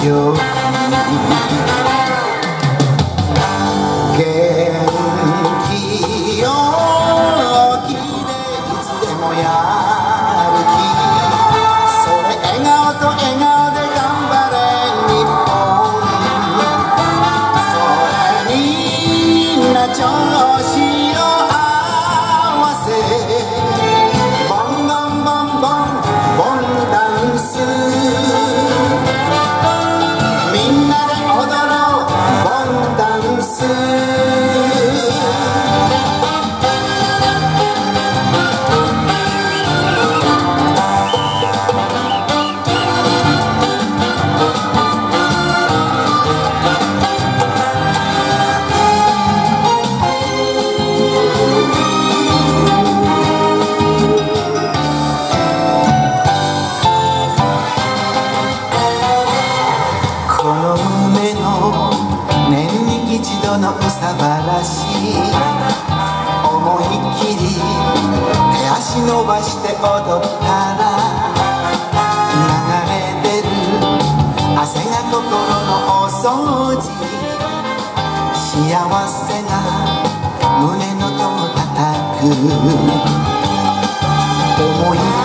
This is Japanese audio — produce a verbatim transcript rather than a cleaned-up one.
よ元気よきでいつでもやる気それ笑顔と笑顔で頑張れ日本それみんな調子を合わせボンボンボンボンボンダンスみんなで踊ろうボンダンスこの胸の年に一度の憂さ晴らし思いっきり手足伸ばして踊ったら流れ出る汗が心のお掃除幸せな胸の戸を叩く思い